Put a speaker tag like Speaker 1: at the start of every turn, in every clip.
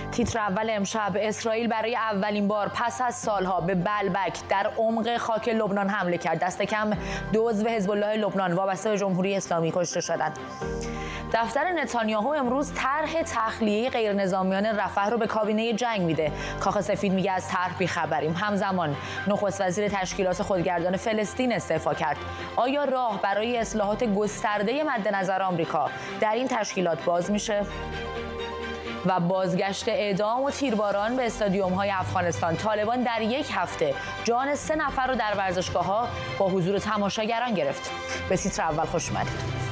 Speaker 1: تیتر اول امشب: اسرائیل برای اولین بار پس از سالها به بلبک در عمق خاک لبنان حمله کرد. دست کم 2 عضو حزب الله لبنان وابسته به جمهوری اسلامی کشته شدند. دفتر نتانیاهو امروز طرح تخلیه غیرنظامیان رفح رو به کابینه جنگ میده. کاخ سفید میگه از طرح بی‌خبریم. همزمان نخست وزیر تشکیلات خودگردان فلسطین استعفا کرد. آیا راه برای اصلاحات گسترده مد نظر آمریکا در این تشکیلات باز میشه؟ و بازگشت اعدام و تیرباران به استادیوم‌های افغانستان. طالبان در یک هفته جان 3 نفر رو در ورزشگاه‌ها با حضور تماشاگران گرفت. به تیتر اول خوش اومدید.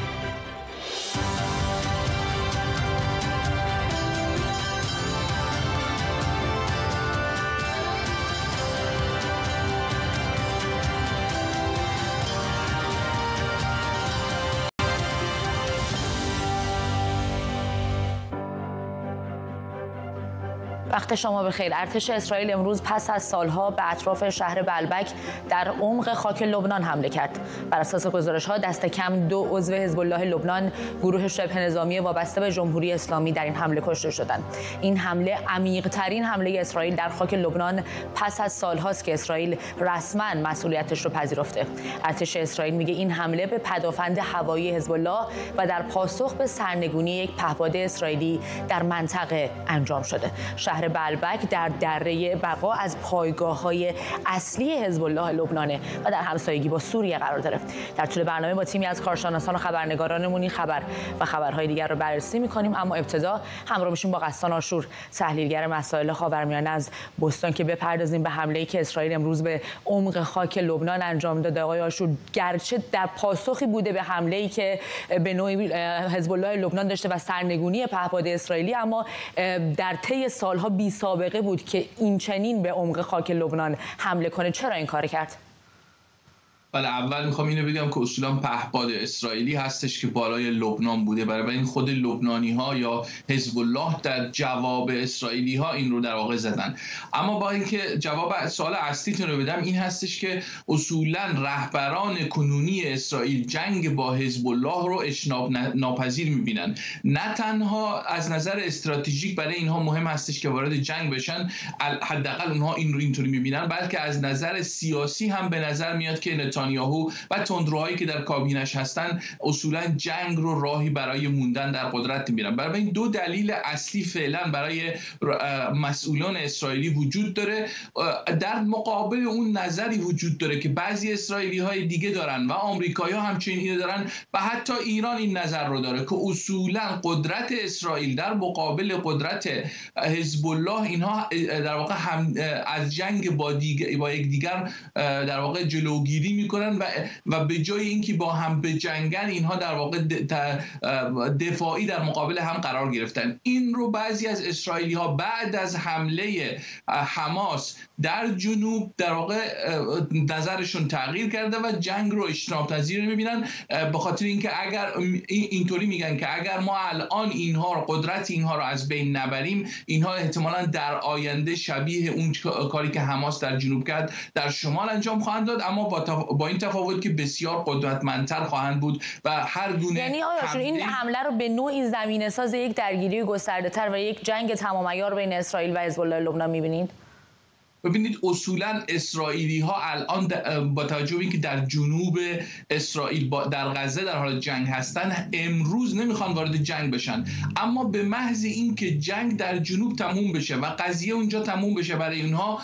Speaker 1: وقت شما بخیر. ارتش اسرائیل امروز پس از سالها به اطراف شهر بلبک در عمق خاک لبنان حمله کرد. بر اساس گزارش‌ها دست کم 2 عضو حزب الله لبنان، گروه شبه نظامی وابسته به جمهوری اسلامی، در این حمله کشته شدند. این حمله عمیق‌ترین حمله اسرائیل در خاک لبنان پس از سالهاست که اسرائیل رسما مسئولیتش رو پذیرفته. ارتش اسرائیل میگه این حمله به پدافند هوایی حزب الله و در پاسخ به سرنگونی یک پهپاد اسرائیلی در منطقه انجام شده. شهر بلبک در دره بقا از پایگاه‌های اصلی حزب الله لبنانه و در همسایگی با سوریه قرار داره. در طول برنامه با تیمی از کارشناسان و خبرنگارانمون این خبر و خبرهای دیگر رو بررسی می‌کنیم، اما ابتدا همراه میشیم با غسان آشور، تحلیلگر مسائل خاورمیانه از بوستون، که بپردازیم به حمله‌ای که اسرائیل امروز به عمق خاک لبنان انجام داده. آقای آشور، گرچه در پاسخی بوده به حمله‌ای که به نوعی حزب الله لبنان داشته و سرنگونی پهپاد اسرائیلی، اما در طی سالها بی سابقه بود که این چنین به عمق خاک لبنان حمله کنه. چرا این کار کرد؟
Speaker 2: بله، اول میخوام اینو بگم که اصولا پهپاد اسرائیلی هستش که بالای لبنان بوده، برای این خود لبنانی ها یا حزب الله در جواب اسرائیلی ها این رو در واقع زدن. اما با اینکه جواب سوال اصلیتون رو بدم، این هستش که اصولا رهبران کنونی اسرائیل جنگ با حزب الله رو اجتناب ناپذیر میبینن. نه تنها از نظر استراتژیک برای اینها مهم هستش که وارد جنگ بشن، حداقل اونها این رو اینطوری میبینن، بلکه از نظر سیاسی هم به نظر میاد که نتانیاهو و تندروهایی که در کابینش هستن اصولا جنگ رو راهی برای موندن در قدرت میبینن. برای این 2 دلیل اصلی فعلا برای مسئولان اسرائیلی وجود داره. در مقابل اون نظری وجود داره که بعضی اسرائیلی های دیگه دارن و آمریکایی ها همچنین اینو دارن و حتی ایران این نظر رو داره که اصولا قدرت اسرائیل در مقابل قدرت حزب الله، اینها در واقع هم از جنگ با یکدیگر در واقع جلوگیری میکنن و به جای اینکه با هم بجنگن، اینها در واقع دفاعی در مقابل هم قرار گرفتن. این رو بعضی از اسرائیلی ها بعد از حمله حماس در جنوب در واقع نظرشون تغییر کرده و جنگ رو اجتناب پذیر میبینن، به خاطر اینکه اگر اینطوری میگن که اگر ما الان قدرت اینها رو از بین نبریم، اینها احتمالاً در آینده شبیه اون کاری که حماس در جنوب کرد در شمال انجام خواهند داد، اما با این تفاوت که بسیار قدرتمندتر خواهند بود و هر گونه.
Speaker 1: یعنی این حمله رو به نوعی زمینه‌ساز یک درگیری گسترده‌تر و یک جنگ تمام عیار بین اسرائیل و حزب الله لبنان می‌بینید؟
Speaker 2: ببینید، اصولا اسرائیلی ها الان با توجه به اینکه در جنوب اسرائیل در غزه در حال جنگ هستن، امروز نمیخوان وارد جنگ بشن، اما به محض اینکه جنگ در جنوب تموم بشه و قضیه اونجا تموم بشه، برای اونها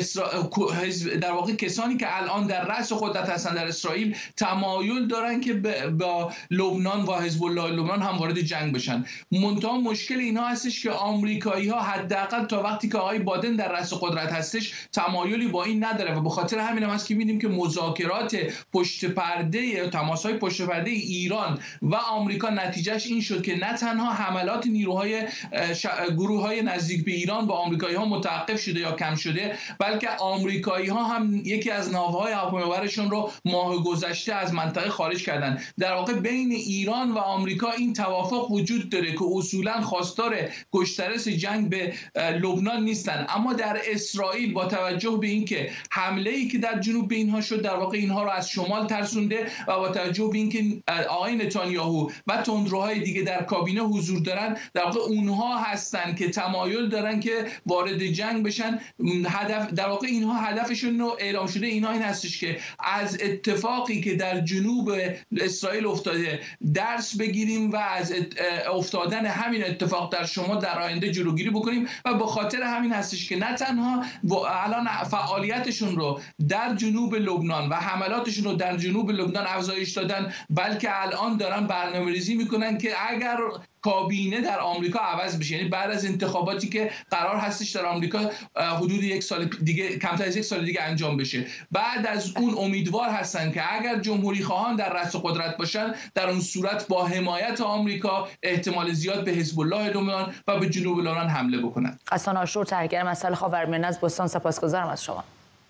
Speaker 2: در واقع کسانی که الان در رأس قدرت هستن در اسرائیل تمایل دارن که با لبنان و حزب الله لبنان هم وارد جنگ بشن. منتها مشکل اینها هستش که آمریکایی ها حداقل تا وقتی که آقای بایدن در رأس قدرت هستش تمایلی با این نداره و به خاطر همین هم هست که می‌بینیم که مذاکرات پشت پرده، تماس‌های پشت پرده ایران و آمریکا نتیجهش این شد که نه تنها حملات نیروهای گروه‌های نزدیک به ایران با آمریکایی‌ها متوقف شده یا کم شده، بلکه آمریکایی‌ها هم یکی از ناوهای هواپیمابرشون رو ماه گذشته از منطقه خارج کردن. در واقع بین ایران و آمریکا این توافق وجود داره که اصولاً خواستار گسترش جنگ به لبنان نیستن، اما در اسرائیل با توجه به اینکه حمله‌ای که در جنوب به اینها شد در واقع اینها رو از شمال ترسونده و با توجه به اینکه آقای نتانیاهو و تندروهای دیگه در کابینه حضور دارن، در واقع اونها هستن که تمایل دارن که وارد جنگ بشن. هدف در واقع اینها هدفشون رو اعلام شده، اینها این هستش که از اتفاقی که در جنوب اسرائیل افتاده درس بگیریم و از افتادن همین اتفاق در شما در آینده جلوگیری بکنیم و به خاطر همین هستش که نه تنها الان فعالیتشون رو در جنوب لبنان و حملاتشون رو در جنوب لبنان افزایش دادن، بلکه الان دارن برنامه‌ریزی میکنن که اگر کابینه در آمریکا عوض بشه، یعنی بعد از انتخاباتی که قرار هستش در آمریکا حدود یک سال دیگه، کمتر از یک سال دیگه انجام بشه، بعد از اون امیدوار هستن که اگر جمهوری خواهان در رأس قدرت باشن در اون صورت با حمایت آمریکا احتمال زیاد به حزب الله لبنان و به جنوب لبنان حمله بکنن.
Speaker 1: حسن عاشور، تحلیلگر مسائل خاورمیانه از بوستان، سپاسگزارم از شما.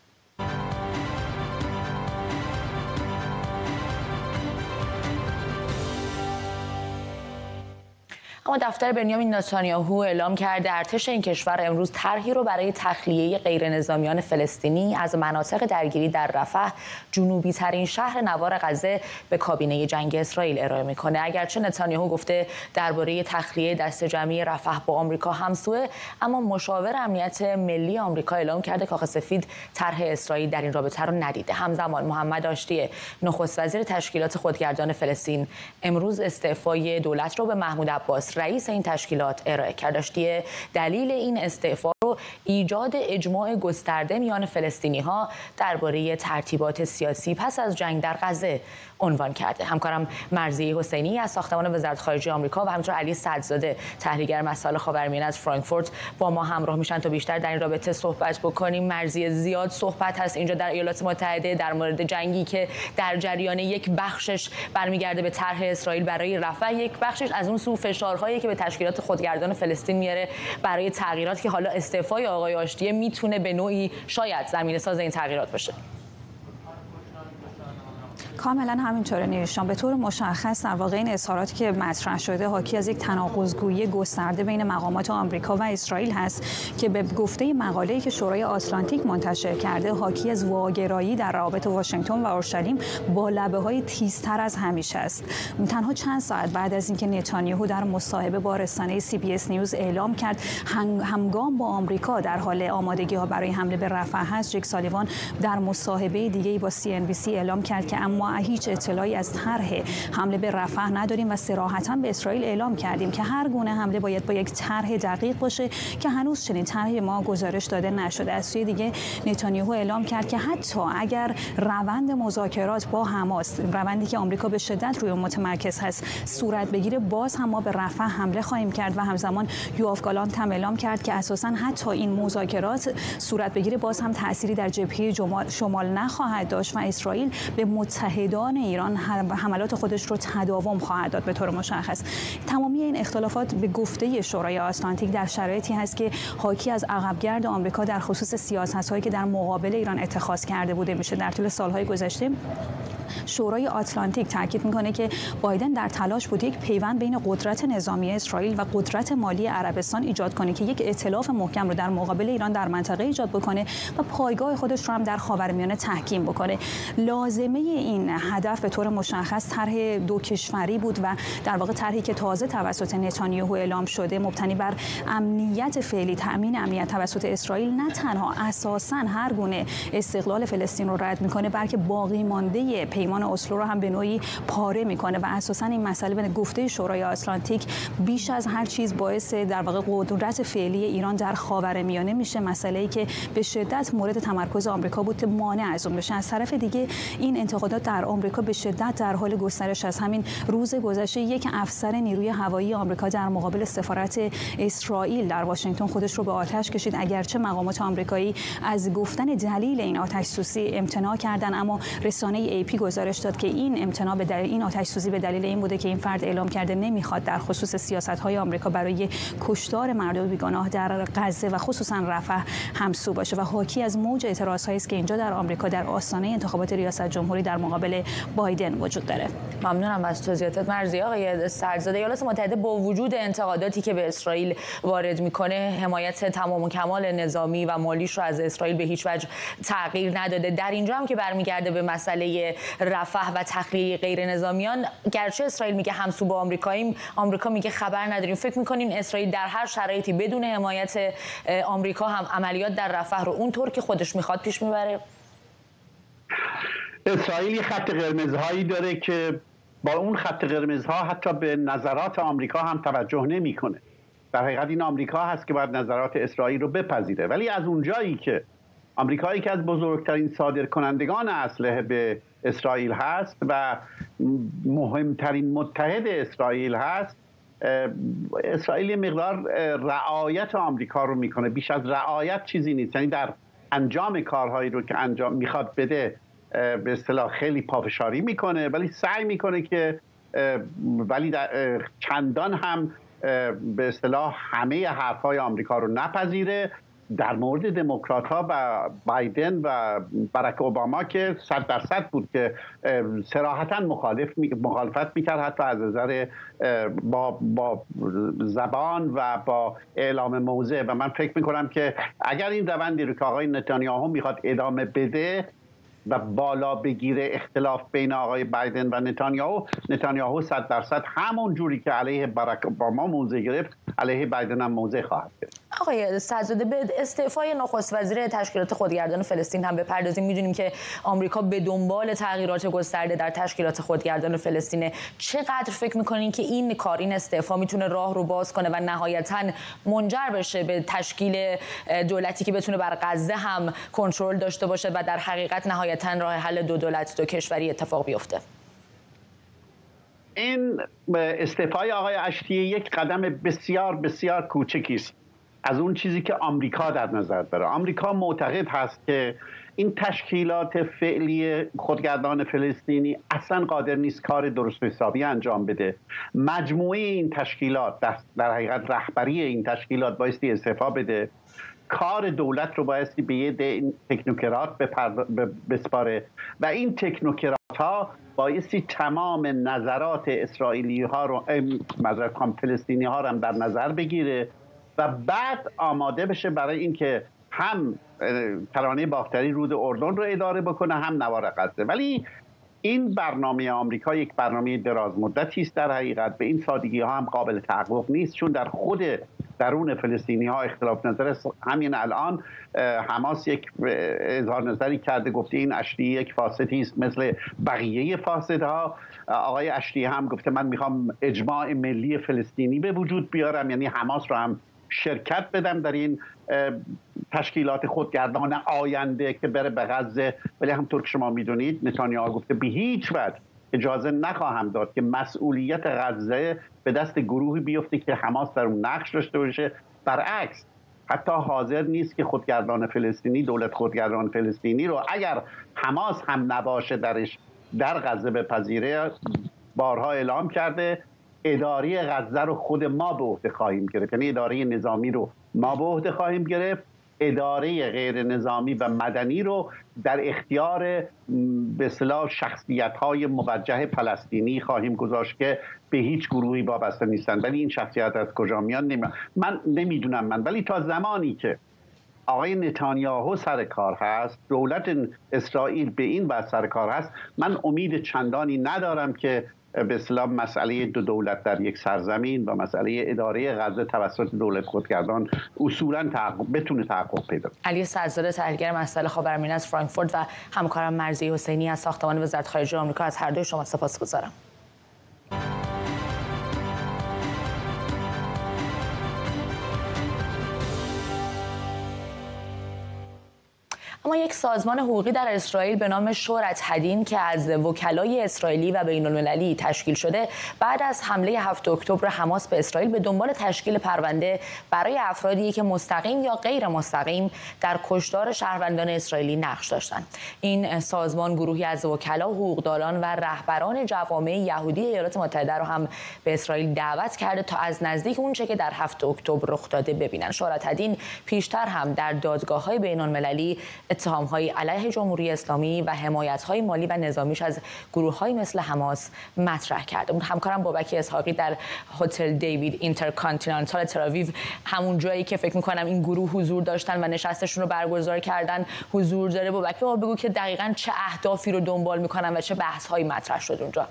Speaker 1: اما دفتر بنیامین نتانیاهو اعلام کرده ارتش این کشور امروز طرحی رو برای تخلیه غیرنظامیان فلسطینی از مناطق درگیری در رفح، جنوبی ترین شهر نوار غزه، به کابینه جنگ اسرائیل ارائه میکنه. اگرچه نتانیاهو گفته درباره تخلیه دسته جمعی رفح با آمریکا همسوه، اما مشاور امنیت ملی آمریکا اعلام کرده کاخ سفید طرح اسرائیل در این رابطه رو ندیده. همزمان محمد آشتی، نخست وزیر تشکیلات خودگردان فلسطین، امروز استعفای دولت رو به محمود عباس، رئیس این تشکیلات، ارائه کرد. آشتی دلیل این استعفا رو ایجاد اجماع گسترده میان فلسطینی‌ها درباره ترتیبات سیاسی پس از جنگ در غزه عنوان کرده. همکارم مرضیه حسینی از ساختمان وزارت خارجه آمریکا و همینطور علی صدرزاده، تحلیلگر مسائل خاورمیانه از فرانکفورت، با ما همراه میشن تا بیشتر در این رابطه صحبت بکنیم. مرضیه، زیاد صحبت هست اینجا در ایالات متحده در مورد جنگی که در جریان یک بخشش برمیگرده به طرح اسرائیل برای رفح، یک بخشش از اون سو فشارهایی که به تشکیلات خودگردان فلسطین میاره برای تغییرات که حالا استعفای آقای آشتیه میتونه به نوعی شاید زمینه‌ساز این تغییرات باشه.
Speaker 3: کاملا همینطوره نیوشان. به طور مشخص در واقع این اظهاراتی که مطرح شده حاکی از یک تناقض‌گویی گسترده بین مقامات آمریکا و اسرائیل هست که به گفته مقاله‌ای که شورای آتلانتیک منتشر کرده حاکی از واگرایی در روابط واشنگتن و اورشلیم با لبه‌های تیزتر از همیشه است. تنها چند ساعت بعد از اینکه نتانیاهو در مصاحبه با رسانه CBS نیوز اعلام کرد همگام با آمریکا در حال آمادگی‌ها برای حمله به رفح است، جک سالیوان در مصاحبه دیگه‌ای با CNBC اعلام کرد که اما هیچ اطلاعی از طرح حمله به رفح نداریم و صراحتاً به اسرائیل اعلام کردیم که هر گونه حمله باید با یک طرح دقیق باشه که هنوز چنین طرحی ما گزارش داده نشده. از سوی دیگه نتانیاهو اعلام کرد که حتی اگر روند مذاکرات با حماس، روندی که آمریکا به شدت روی متمرکز هست، صورت بگیره، باز هم ما به رفح حمله خواهیم کرد و همزمان یوآف گالانت هم اعلام کرد که اساساً حتی این مذاکرات صورت بگیره باز هم تأثیری در جبهه شمال نخواهد داشت و اسرائیل به متحدان ایران حملات خودش رو تداوم خواهد داد. به طور مشخص تمامی این اختلافات به گفته شورای آتلانتیک در شرایطی هست که حاکی از عقبگرد آمریکا در خصوص سیاست‌هایی که در مقابل ایران اتخاذ کرده بوده میشه. در طول سال‌های گذشته شورای آتلانتیک تاکید میکنه که بایدن در تلاش بود یک پیوند بین قدرت نظامی اسرائیل و قدرت مالی عربستان ایجاد کنه که یک ائتلاف محکم رو در مقابل ایران در منطقه ایجاد بکنه و پایگاه خودش رو هم در خاورمیانه تحکیم بکنه. لازمه این هدف به طور مشخص طرح دو کشوری بود و در واقع طرحی که تازه توسط نتانیاهو اعلام شده مبتنی بر امنیت فعلی، تامین امنیت توسط اسرائیل، نه تنها اساساً هر گونه استقلال فلسطین رو رد میکنه بلکه باقی مانده پیمان اسلو رو هم به نوعی پاره میکنه و اساساً این مسئله به گفته شورای آتلانتیک بیش از هر چیز باعث در واقع قدرت فعلی ایران در خاورمیانه میشه، مسئله‌ای که به شدت مورد تمرکز آمریکا بود که مانع از اون بشه. از طرف دیگه این انتقادات در آمریکا به شدت در حال گسترش است. همین روز گذشته یک افسر نیروی هوایی آمریکا در مقابل سفارت اسرائیل در واشنگتن خودش رو به آتش کشید. اگرچه مقامات آمریکایی از گفتن دلیل این آتش‌سوزی امتناع کردند، اما رسانه AP گزارش داد که این امتناع به دلیل این آتش‌سوزی به دلیل این بوده که این فرد اعلام کرده نمیخواد در خصوص سیاست‌های آمریکا برای کشتار مردم بیگناه در غزه و خصوصا رفح همسو باشه و حاکی از موج اعتراض‌هایی است که اینجا در آمریکا در آستانه انتخابات ریاست جمهوری در مقابل بایدن وجود داره.
Speaker 1: ممنونم از توضیحاتت مرزی. آقای سرزاده، ایالات متحده با وجود انتقاداتی که به اسرائیل وارد میکنه حمایت تمام و کمال نظامی و مالیش رو از اسرائیل به هیچ وجه تغییر نداده. در اینجا هم که برمیگرده به مسئله رفح و تخلیه غیر نظامیان، گرچه اسرائیل میگه همسو با آمریکاییم، آمریکا میگه خبر نداریم. فکر میکنین اسرائیل در هر شرایطی بدون حمایت آمریکا هم عملیات در رفح رو اونطور که خودش میخواد پیش میبره؟
Speaker 4: اسرائیل خط قرمزهایی داره که با اون خط قرمزها حتی به نظرات آمریکا هم توجه نمیکنه. در حقیقت این آمریکا هست که باید نظرات اسرائیل رو بپذیره، ولی از اونجایی که آمریکایی که از بزرگترین صادرکنندگان اسلحه به اسرائیل هست و مهمترین متحد اسرائیل هست، اسرائیل مقدار رعایت آمریکا رو میکنه. بیش از رعایت چیزی نیست، یعنی در انجام کارهایی رو که انجام میخواد بده به اصطلاح خیلی پافشاری میکنه، ولی سعی میکنه که چندان هم به اصطلاح همه حرفهای آمریکا رو نپذیره. در مورد دموکرات‌ها و بایدن و باراک اوباما که 100% بود که صراحتاً مخالفت میکرد، حتی از نظر با زبان و با اعلام موضع. و من فکر میکنم که اگر این روندی رو که آقای نتانیاهو میخواد ادامه بده و بالا بگیره اختلاف بین آقای بایدن و نتانیاهو 100% همون جوری که علیه باراک اوباما موضع گرفت علیه بایدن هم موضع خواهد گرفت.
Speaker 1: آقای سرزاده، به استعفای نخست وزیر تشکیلات خودگردان فلسطین هم بپردازیم. میدونیم که آمریکا به دنبال تغییرات گسترده در تشکیلات خودگردان فلسطین. چقدر فکر میکنین که این استعفا میتونه راه رو باز کنه و نهایتاً منجر بشه به تشکیل دولتی که بتونه بر غزه هم کنترل داشته باشه و در حقیقت نهایتاً راه حل دو دولت دو کشوری اتفاق بیفته؟
Speaker 4: این استعفای آقای اشتیه یک قدم بسیار بسیار کوچکی است از اون چیزی که آمریکا در نظر داره. آمریکا معتقد هست که این تشکیلات فعلی خودگردان فلسطینی اصلا قادر نیست کار درست حسابی انجام بده. مجموعه این تشکیلات، در حقیقت رهبری این تشکیلات بایستی استعفا بده. کار دولت رو بایستی به یه تکنوکرات بسپاره و این تکنوکرات ها بایستی تمام نظرات اسرائیلی ها رو فلسطینی ها رو هم در نظر بگیره و بعد آماده بشه برای اینکه هم کرانه باختری رود اردن رو اداره بکنه هم نوار غزه. ولی این برنامه آمریکا یک برنامه دراز مدتی است. در حقیقت به این سادگی ها هم قابل تحقق نیست، چون در خود درون فلسطینی ها اختلاف نظر است. همین الان حماس یک اظهار نظری کرده، گفته این اشتیه یک فاسدی است مثل بقیه فاسدها. آقای اشتیه هم گفته من میخوام اجماع ملی فلسطینی به وجود بیارم، یعنی حماس رو هم شرکت بدم در این تشکیلات خودگردان آینده که بره به غزه. ولی همطور که شما میدونید نتانیاهو گفته به هیچ وجه اجازه نخواهم داد که مسئولیت غزه به دست گروهی بیفته که حماس در اون نقش داشته باشه. برعکس حتی حاضر نیست که خودگردان فلسطینی، دولت خودگردان فلسطینی رو اگر حماس هم نباشه درش در غزه بپذیره. بارها اعلام کرده اداره غزه رو خود ما به عهده خواهیم گرفت، یعنی اداره نظامی رو ما به عهده خواهیم گرفت، اداره غیر نظامی و مدنی رو در اختیار به اصطلاح شخصیت‌های موجه فلسطینی خواهیم گذاشت که به هیچ گروهی وابسته نیستن. ولی این شخصیت از کجا میان من نمیدونم. ولی تا زمانی که آقای نتانیاهو سر کار هست، دولت اسرائیل به این وجه سر کار هست، من امید چندانی ندارم که به اصطلاح مسئله دو دولت در یک سرزمین و مسئله اداره غزه توسط دولت خودگردان اصولاً بتونه تحقق پیدا کنه.
Speaker 1: علی سرزاده، تحلیلگر مسائل خاورمیانه از فرانکفورت و همکارم مرزی حسینی از ساختمان وزارت خارجه آمریکا، از هر دوی شما سپاسگزارم. اما یک سازمان حقوقی در اسرائیل به نام شورت هدین که از وکلای اسرائیلی و بین‌المللی تشکیل شده، بعد از حمله 7 اکتبر حماس به اسرائیل به دنبال تشکیل پرونده برای افرادی که مستقیم یا غیر مستقیم در کشتار شهروندان اسرائیلی نقش داشتند. این سازمان گروهی از وکلا، حقوقدانان و رهبران جوامع یهودی ایالات متحده را هم به اسرائیل دعوت کرده تا از نزدیک اونچه که در 7 اکتبر رخ داده ببینن. شورت هدین پیشتر هم در دادگاه‌های بین‌المللی اتهام‌های علیه جمهوری اسلامی و حمایت‌های مالی و نظامیش از گروه‌های مثل حماس مطرح کرده بود. همکارم بابک اسحاقی در هتل دیوید اینترکانتیننتال تل‌آویو، همون جایی که فکر می‌کنم این گروه حضور داشتن و نشستشون رو برگزار کردن، حضور داره. بابک، ما بگو که دقیقاً چه اهدافی رو دنبال می‌کنن و چه بحث‌هایی مطرح شد اونجا.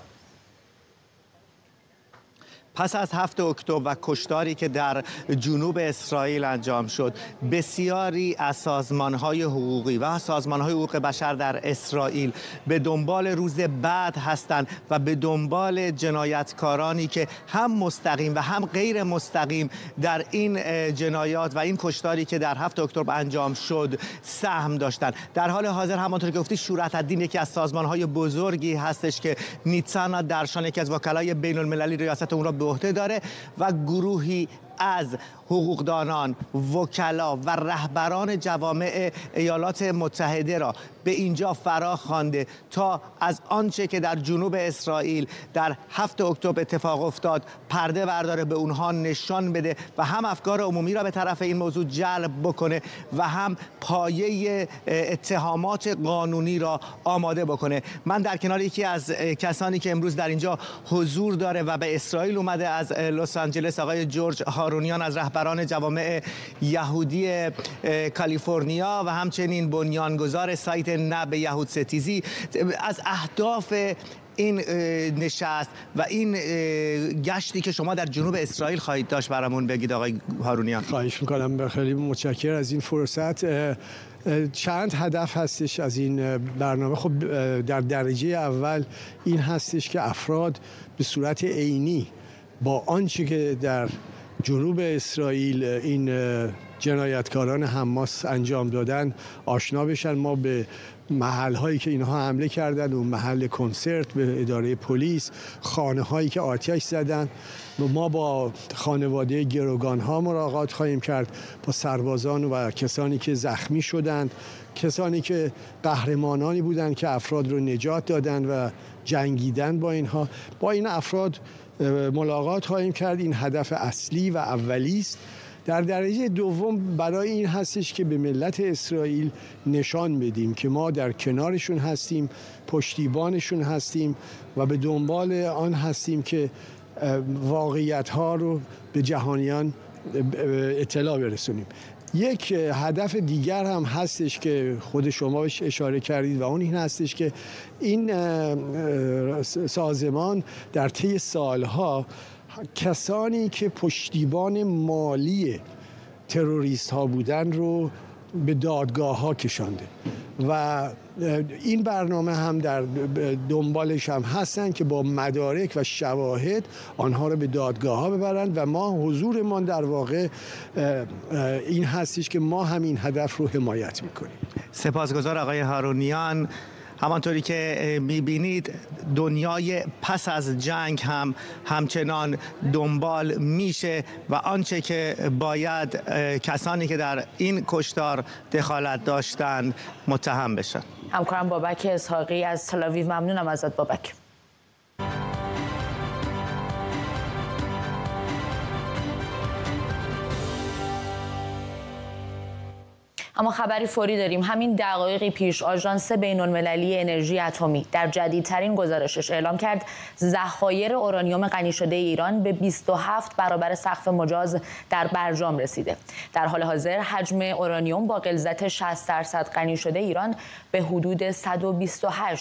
Speaker 5: پس از 7 اکتبر و کشتاری که در جنوب اسرائیل انجام شد، بسیاری از سازمان‌های حقوقی و سازمان‌های حقوق بشر در اسرائیل به دنبال روز بعد هستند و به دنبال جنایتکارانی که هم مستقیم و هم غیر مستقیم در این جنایات و این کشتاری که در 7 اکتبر انجام شد سهم داشتند. در حال حاضر همانطور که گفتی، شورت الدین یکی از سازمان‌های بزرگی هستش که نیتسانا درشان، یکی از وکلای بین‌المللی، ریاست اون را به عهده داره و گروهی از حقوقدانان، وکلا و رهبران جوامع ایالات متحده را به اینجا فرا خوانده تا از آنچه که در جنوب اسرائیل در 7 اکتبر اتفاق افتاد پرده برداره، به اونها نشان بده و هم افکار عمومی را به طرف این موضوع جلب بکنه و هم پایه اتهامات قانونی را آماده بکنه. من در کنار یکی از کسانی که امروز در اینجا حضور داره و به اسرائیل اومده از لس آنجلس، آقای جورج هارونیان، از رهبران جوامع یهودی کالیفرنیا و همچنین بنیانگذار سایت نه به یهود ستیزی، از اهداف این نشست و این گشتی که شما در جنوب اسرائیل خواهید داشت برامون بگید آقای هارونیان.
Speaker 6: خواهش میکنم، خیلی متشکرم از این فرصت. چند هدف هستش از این برنامه. خب در درجه اول این هستش که افراد به صورت عینی با آنچه که در جنوب اسرائیل این جنایتکاران حماس انجام دادن آشنا بشن. ما به محل‌هایی که اینها حمله کردن و محل کنسرت، به اداره پلیس، خانه‌هایی که آتش زدن، ما با خانواده گروگان‌ها ملاقات خواهیم کرد، با سربازان و کسانی که زخمی شدند، کسانی که قهرمانانی بودند که افراد رو نجات دادن و جنگیدن با اینها. با این افراد ملاقات خواهیم کرد. این هدف اصلی و اولی است. در درجه دوم برای این هستش که به ملت اسرائیل نشان بدیم که ما در کنارشون هستیم، پشتیبانشون هستیم و به دنبال آن هستیم که واقعیت‌ها رو به جهانیان اطلاع برسونیم. یک هدف دیگر هم هستش که خود شما بهش اشاره کردید و اون این هستش که این سازمان در طی سالها کسانی که پشتیبان مالی تروریست ها بودن رو به دادگاه ها کشانده و این برنامه هم در دنبالش هم هستن که با مدارک و شواهد آنها رو به دادگاه ها ببرند و ما حضورمان در واقع این هستش که ما همین هدف رو حمایت میکنیم.
Speaker 5: سپاسگزار آقای هارونیان. همانطوری که میبینید دنیای پس از جنگ هم همچنان دنبال میشه و آنچه که باید کسانی که در این کشتار دخالت داشتند متهم بشن.
Speaker 1: همکارم بابک اسحاقی از تل‌آویو، ممنونم ازت بابک. اما خبری فوری داریم. همین دقایقی پیش آژانس بین‌المللی انرژی اتمی در جدیدترین گزارشش اعلام کرد ذخایر اورانیوم غنی شده ایران به 27 برابر سقف مجاز در برجام رسیده. در حال حاضر حجم اورانیوم با غلظت 60% غنی شده ایران به حدود 128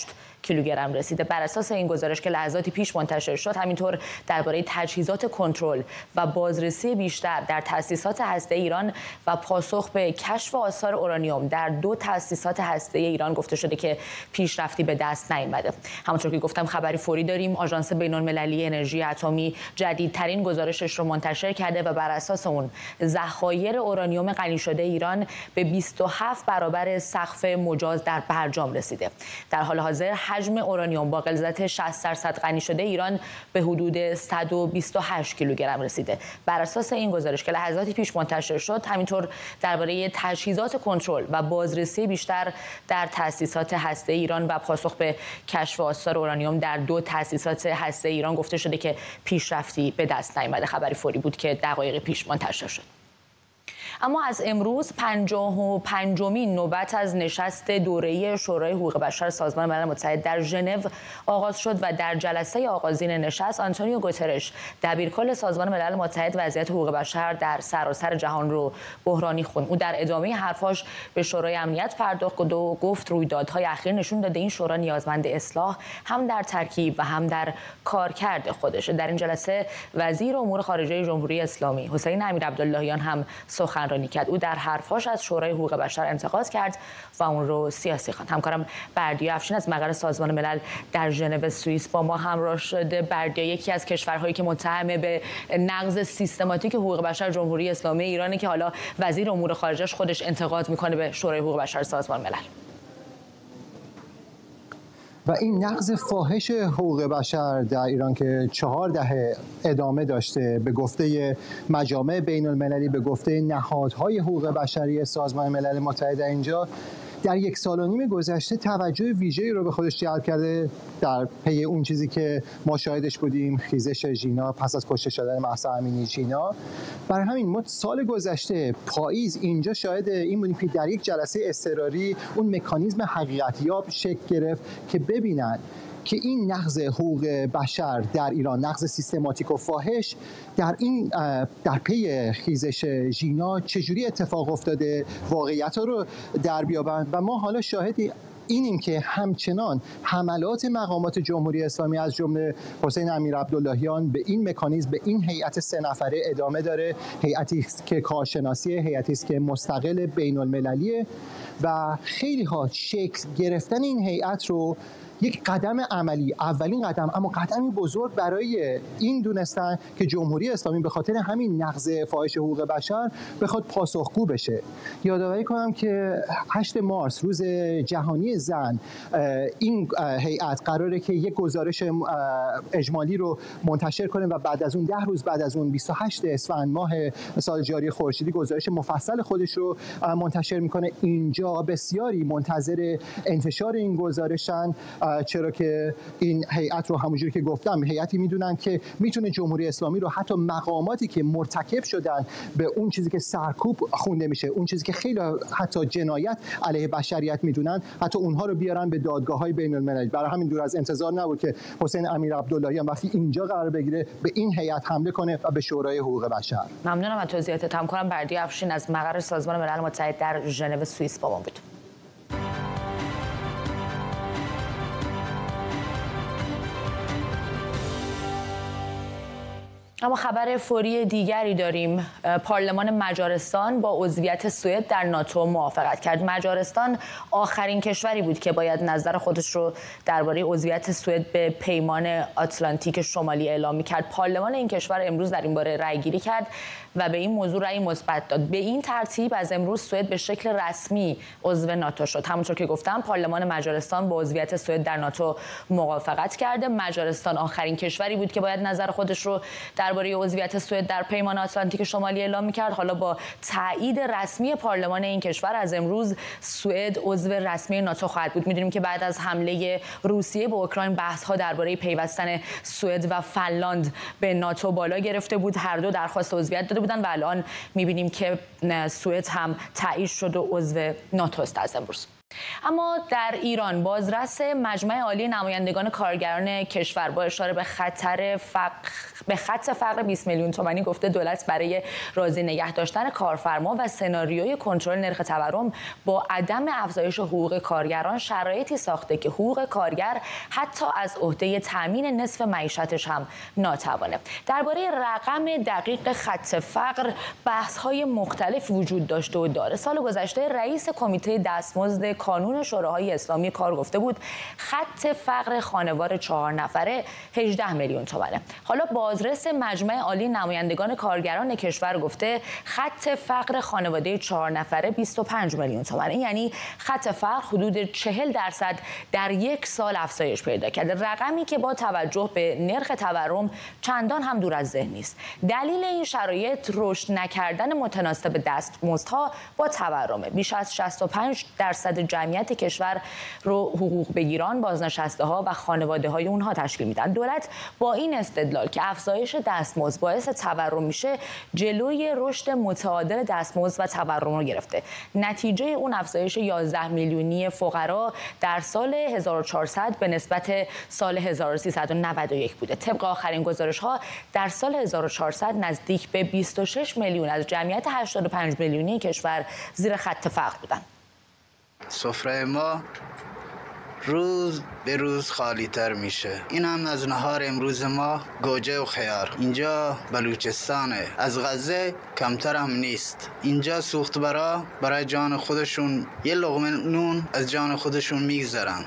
Speaker 1: کیلوگرم رسیده. بر اساس این گزارش که لحظاتی پیش منتشر شد، همینطور درباره تجهیزات کنترل و بازرسی بیشتر در تأسیسات هسته‌ای ایران و پاسخ به کشف آثار اورانیوم در 2 تأسیسات هسته‌ای ایران گفته شده که پیشرفتی به دست نیامده. همونطور که گفتم خبری فوری داریم. آژانس بین‌المللی انرژی اتمی جدیدترین گزارشش رو منتشر کرده و بر اساس اون ذخایر اورانیوم غنی شده ایران به 27 برابر سقف مجاز در برجام رسیده. در حال حاضر حجم اورانیوم با غلظت 60% غنی شده ایران به حدود 128 کیلوگرم رسیده. بر اساس این گزارش که لحظاتی پیش منتشر شد، همینطور درباره تجهیزات کنترل و بازرسی بیشتر در تأسیسات هسته‌ای ایران و پاسخ به کشف آثار اورانیوم در 2 تأسیسات هسته‌ای ایران گفته شده که پیشرفتی به دست نیامده. خبری فوری بود که دقایق پیش منتشر شد. اما از امروز 55مین نوبت از نشست دوره‌ای شورای حقوق بشر سازمان ملل متحد در ژنو آغاز شد و در جلسه آغازین نشست آنتونیو گوترش دبیرکل سازمان ملل متحد وضعیت حقوق بشر در سراسر جهان رو بحرانی خوند. او در ادامه حرفاش به شورای امنیت پرداخت و گفت رویدادهای اخیر نشون داده این شورا نیازمند اصلاح هم در ترکیب و هم در کارکرد خودشه. در این جلسه وزیر امور خارجه جمهوری اسلامی حسین امیرعبداللهیان هم سخنرانی کرد. او در حرفاش از شورای حقوق بشر انتقاد کرد و اون رو سیاسی خواند. همکارم بردیا افشین از مقر سازمان ملل در ژنو سوئیس با ما همراه شده. بردیا، یکی از کشورهایی که متهم به نقض سیستماتیک حقوق بشر جمهوری اسلامی ایرانه که حالا وزیر امور خارجه‌اش خودش انتقاد میکنه به شورای حقوق بشر سازمان ملل.
Speaker 7: و این نقض فاحش حقوق بشر در ایران که 4 دهه ادامه داشته، به گفته مجامع بین المللی، به گفته نهادهای حقوق بشری سازمان ملل متحد، اینجا در 1.5 سال گذشته توجه ویژه‌ای رو به خودش جلب کرده در پی اون چیزی که ما شاهدش بودیم، خیزش ژینا پس از کشته شدن مهسا امینی ژینا. برای همین ما سال گذشته پاییز اینجا شاهد این بودیم که در یک جلسه اضطراری اون مکانیزم حقیقتیاب شکل گرفت که ببینن که این نقض حقوق بشر در ایران، نقض سیستماتیک و فاحش در پی خیزش ژینا چجوری اتفاق افتاده، واقعیت رو در بیابند. و ما حالا شاهدی اینیم که همچنان حملات مقامات جمهوری اسلامی از جمله حسین امیرعبداللهیان به این مکانیزم، به این هیئت 3 نفره ادامه داره. هیئتی است که کارشناسیه، هیئتی است که مستقل بین المللیه و خیلی ها شکل گرفتن این هیئت رو یک قدم عملی، اولین قدم اما قدمی بزرگ برای این دونستن که جمهوری اسلامی به خاطر همین نقض فاحش حقوق بشر بخواد پاسخگو بشه. یادآوری کنم که 8 مارس روز جهانی زن این هیئت قراره که یک گزارش اجمالی رو منتشر کنه و بعد از اون 10 روز بعد از اون 28 اسفند ماه سال جاری خورشیدی گزارش مفصل خودش رو منتشر میکنه. اینجا بسیاری منتظر انتشار این گزارشن، چرا که این هیئت رو همونجوری که گفتم هیئتی میدونن که میتونه جمهوری اسلامی رو، حتی مقاماتی که مرتکب شدن به اون چیزی که سرکوب خونده میشه، اون چیزی که خیلی حتی جنایت علیه بشریت میدونن، حتی اونها رو بیارن به دادگاه‌های بین المللی. برای همین دور از انتظار نبود که حسین امیرعبداللهیان وقتی اینجا قرار بگیره به این هیئت حمله کنه و به شورای حقوق بشر.
Speaker 1: ممنونم از توضیحاتت. همکارم بردیا افشین از مقر سازمان ملل متحد در ژنو سوئیس با ما بود. اما خبر فوری دیگری داریم. پارلمان مجارستان با عضویت سوئد در ناتو موافقت کرد. مجارستان آخرین کشوری بود که باید نظر خودش رو درباره عضویت سوئد به پیمان آتلانتیک شمالی اعلام می‌کرد. پارلمان این کشور امروز در این باره رأی‌گیری کرد و به این موضوع رأی مثبت داد. به این ترتیب از امروز سوئد به شکل رسمی عضو ناتو شد. همونطور که گفتم پارلمان مجارستان با عضویت سوئد در ناتو موافقت کرده. مجارستان آخرین کشوری بود که باید نظر خودش رو درباره عضویت سوئد در پیمان آتلانتیک شمالی اعلام می‌کرد. حالا با تایید رسمی پارلمان این کشور از امروز سوئد عضو رسمی ناتو خواهد بود. می‌دونیم که بعد از حمله روسیه به اوکراین بحث‌ها درباره پیوستن سوئد و فنلاند به ناتو بالا گرفته بود. هر دو درخواست عضویت داده بودن و الان می‌بینیم که سوئد هم تایید شد و عضو ناتو است از امروز. اما در ایران بازرس مجمع عالی نمایندگان کارگران کشور با اشاره به خط فقر 20 میلیون تومانی گفته دولت برای راضی نگه داشتن کارفرما و سناریوی کنترل نرخ تورم با عدم افزایش حقوق کارگران شرایطی ساخته که حقوق کارگر حتی از عهده تامین نصف معیشتش هم ناتوانه. درباره رقم دقیق خط فقر بحث‌های مختلف وجود داشته و داره. سال گذشته رئیس کمیته دستمزد کانون شوراهای اسلامی کار گفته بود خط فقر خانوار 4 نفره 18 میلیون تومانه. حالا بازرس مجمع عالی نمایندگان کارگران کشور گفته خط فقر خانواده 4 نفره 25 میلیون تومانه. این یعنی خط فقر حدود 40% در یک سال افزایش پیدا کرده، رقمی که با توجه به نرخ تورم چندان هم دور از ذهن نیست. دلیل این شرایط رشد نکردن متناسب دستمزدها با تورمه. بیش از 65% جمعیت کشور رو حقوق بگیران، بازنشسته ها و خانواده های اونها تشکیل میدن. دولت با این استدلال که افزایش دستمزد باعث تورم میشه جلوی رشد متعادل دستمزد و تورم رو گرفته. نتیجه اون افزایش 11 میلیونی فقرا در سال 1400 به نسبت سال 1391 بوده. طبق آخرین گزارش ها در سال 1400 نزدیک به 26 میلیون از جمعیت 85 میلیونی کشور زیر خط فقر بودن.
Speaker 8: سفره ما روز به روز خالی تر میشه. این هم از نهار امروز ما گوجه و خیار. اینجا بلوچستانه، از غزه کمتر هم نیست. اینجا سوختبرا برای جان خودشون یه لقمه نون از جان خودشون میگذارن.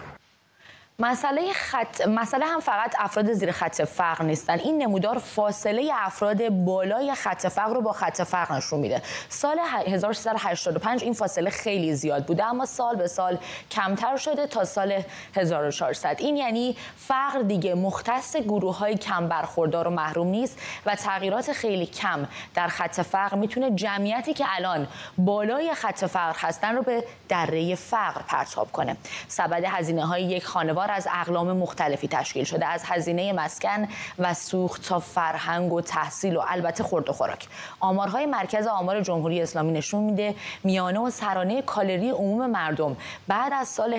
Speaker 1: مسئله هم فقط افراد زیر خط فقر نیستن. این نمودار فاصله افراد بالای خط فقر رو با خط فقر نشون میده. سال 1385 این فاصله خیلی زیاد بوده، اما سال به سال کمتر شده تا سال 1400. این یعنی فقر دیگه مختص گروه‌های کم برخوردار و محروم نیست و تغییرات خیلی کم در خط فقر میتونه جمعیتی که الان بالای خط فقر هستن رو به دره فقر پرتاب کنه. سبد هزینه‌های یک خانوار از اقلام مختلفی تشکیل شده، از هزینه مسکن و سوخت تا فرهنگ و تحصیل و البته خورد و خوراک. آمارهای مرکز آمار جمهوری اسلامی نشون میده میانه و سرانه کالری عموم مردم بعد از سال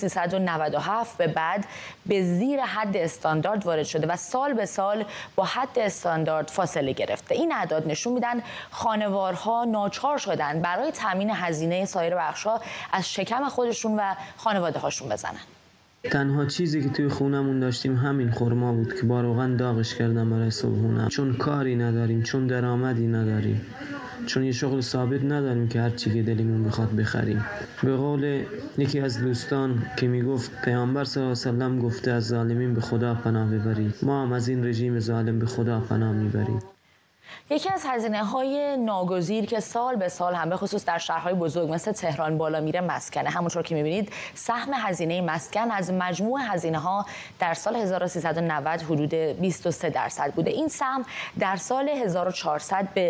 Speaker 1: 1397 به بعد به زیر حد استاندارد وارد شده و سال به سال با حد استاندارد فاصله گرفته. این اعداد نشون میدن خانوارها ناچار شدن برای تامین هزینه سایر بخش‌ها از شکم خودشون و خانواده هاشون بزنن.
Speaker 9: تنها چیزی که توی خونمون داشتیم همین خرما بود که با روغن داغش کردم برای صبحونه، چون کاری نداریم، چون درآمدی نداریم، چون یه شغل ثابت نداریم که هر چی که دلمون بخواد بخریم. به قول یکی از دوستان که میگفت پیامبر صلی الله علیه و سلم گفته از ظالمین به خدا پناه ببرید، ما هم از این رژیم ظالم به خدا پناه میبریم.
Speaker 1: یکی از هزینه‌های ناگزیر که سال به سال هم به خصوص در شهرهای بزرگ مثل تهران بالا میره مسکنه. همونطور که می‌بینید سهم هزینه مسکن از مجموع هزینه‌ها در سال 1390 حدود 23% بوده. این سهم در سال 1400 به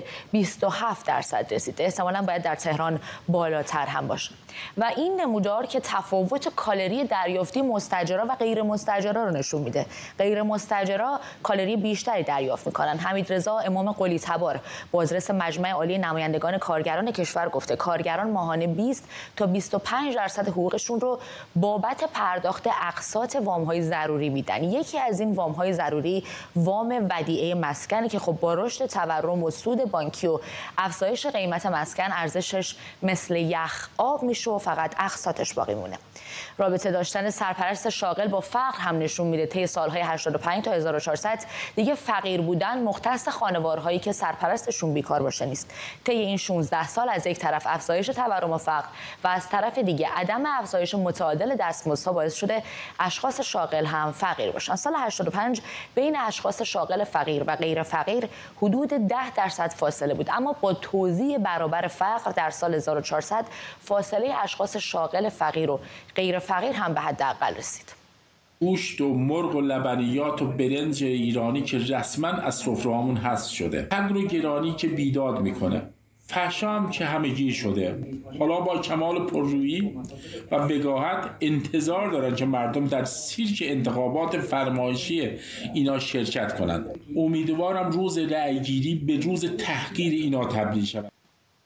Speaker 1: 27% رسیده. احتمالاً باید در تهران بالاتر هم باشه. و این نمودار که تفاوت کالری دریافتی مستاجرا و غیر مستاجرا رو نشون میده. غیر مستاجرا کالری بیشتری دریافت میکنن. حمیدرضا امام قلی تبار بازرس مجمع عالی نمایندگان کارگران کشور گفته کارگران ماهانه 20 تا 25% حقوقشون رو بابت پرداخت اقساط وام‌های ضروری میدن. یکی از این وام‌های ضروری وام ودیعه مسکنه که خب با رشد تورم و سود بانکی و افزایش قیمت مسکن ارزشش مثل یخ آب میشه و فقط اقساطش باقی مونه. رابطه داشتن سرپرست شاغل با فقر هم نشون میده طی سالهای 85 تا 1400 دیگه فقیر بودن مختص خانوارهایی که سرپرستشون بیکار باشه نیست. طی این 16 سال از یک طرف افزایش تورم و فقر و از طرف دیگه عدم افزایش متعادل دستمزدها باعث شده اشخاص شاغل هم فقیر باشن. سال 85 بین اشخاص شاغل فقیر و غیر فقیر حدود 10% فاصله بود، اما با توزیع برابر فقر در سال 1400 فاصله اشخاص شاغل فقیر و غیر فقیر هم به حداقل رسید.
Speaker 10: گوشت و مرغ و لبنیات و برنج ایرانی که رسما از سفره‌هامون حذف شده. تن و گرانی که بیداد میکنه. فحشا هم که همگیر شده. حالا با کمال پررویی و وقاحت انتظار دارن که مردم در سیرک انتخابات فرمایشی اینا شرکت کنند. امیدوارم روز رأیگیری به روز تحقیر اینا تبدیل شود.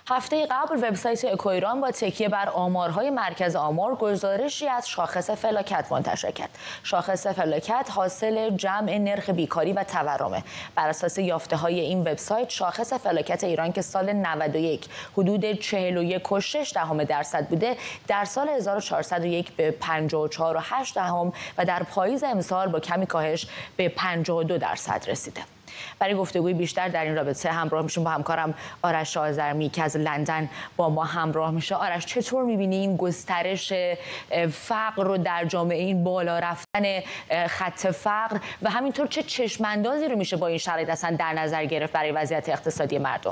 Speaker 1: هفته قبل وبسایت اکوایران با تکیه بر آمارهای مرکز آمار گزارشی از شاخص فلاکت منتشر کرد. شاخص فلاکت حاصل جمع نرخ بیکاری و تورمه. بر اساس یافته‌های این وبسایت شاخص فلاکت ایران که سال 91 حدود 41.6% بوده، در سال 1401 به 54.8% و در پاییز امسال با کمی کاهش به 52% رسیده. برای گفتگوی بیشتر در این رابطه همراه میشیم با همکارم آرش آذرمی که از لندن با ما همراه میشه. آرش، چطور میبینی این گسترش فقر رو در جامعه، این بالا رفتن خط فقر و همینطور چه چشماندازی رو میشه با این شرایط اصلا در نظر گرفت برای وضعیت اقتصادی مردم؟